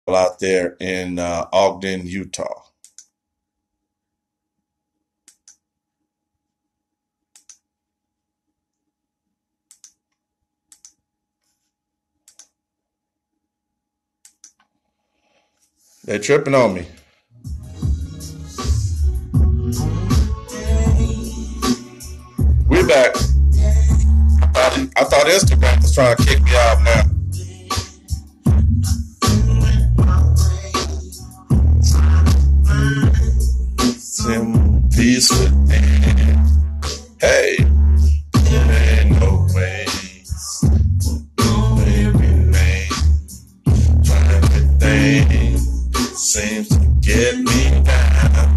out there in Ogden, Utah. They're tripping on me. We back. I thought Instagram was trying to kick me out now. Some peace with me. Hey, there ain't no way. Baby, trying everything seems to get me down.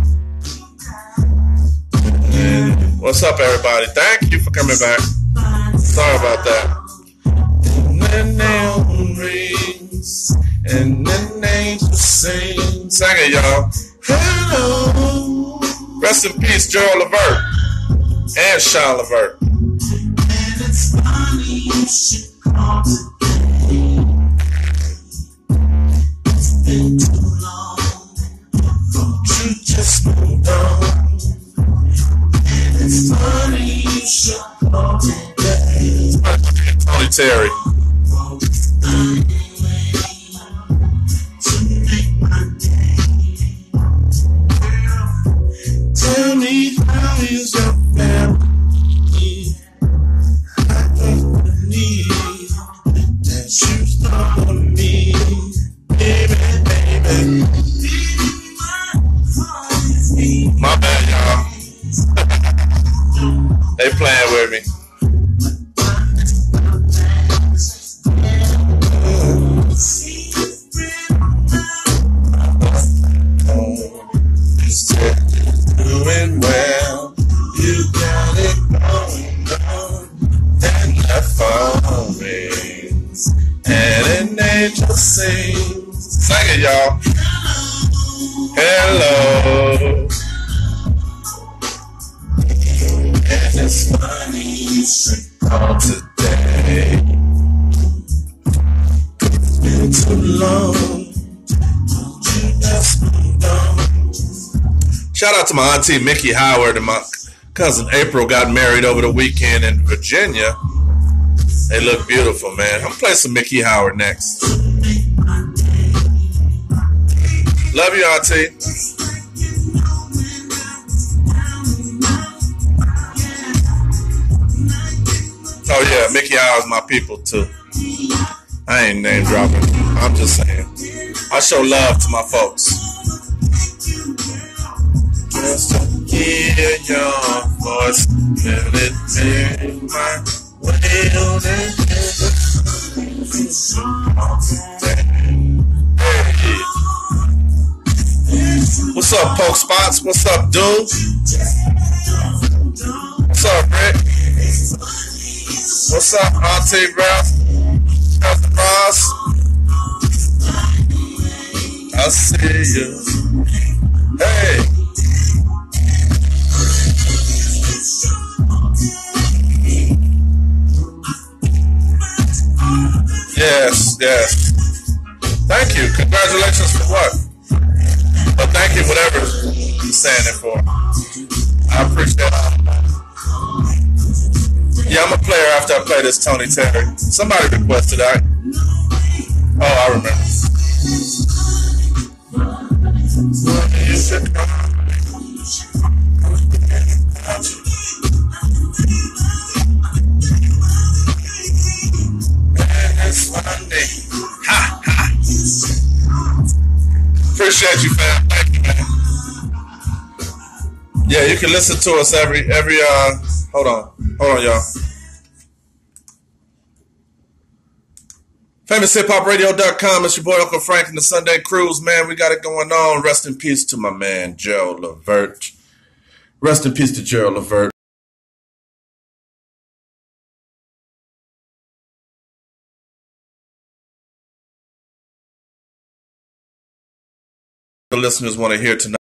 What's up, everybody? Thank you for coming back. Sorry about that. And then neon rings, and then angels sing. Sing it, y'all. Hello. Rest in peace, Gerald Levert and Sean Levert. And it's funny you should call today. It's been too long. But you just moved on. And it's funny you should call today. Tony Terry. Tell me how is your family? I don't believe that you start on me, baby, baby. My bad, y'all. They playing with me. Doing well, you got it going on, and the phone rings, and an angel sings. Sing it, y'all. Hello. And it's funny you should call today. It's been too long. You just moved on. Shout out to my auntie Mickey Howard and my cousin April got married over the weekend in Virginia. They look beautiful, man. I'm gonna play some Mickey Howard next. Love you, auntie. Oh yeah, Mickey Howard's my people too. I ain't name dropping. I'm just saying. I show love to my folks. Just to hear your voice, let it take my will and What's up, Poke Spots? What's up, dude? What's up, Rick? What's up, Auntie Ralph? Ross? I see you. Hey. Yes, yes. Thank you. Congratulations for what? Well, thank you, whatever you're standing for. I appreciate it. Yeah, I'm a player after I play this Tony Terry. Somebody requested that. Oh, I remember. Ha, ha. Appreciate you, fam. Thank you, man. Yeah, you can listen to us every hold on, y'all. FamousHipHopRadio.com. It's your boy Uncle Frank and the Sunday Cruise, man. We got it going on. Rest in peace to my man Gerald Levert. Rest in peace to Gerald Levert. The listeners want to hear tonight.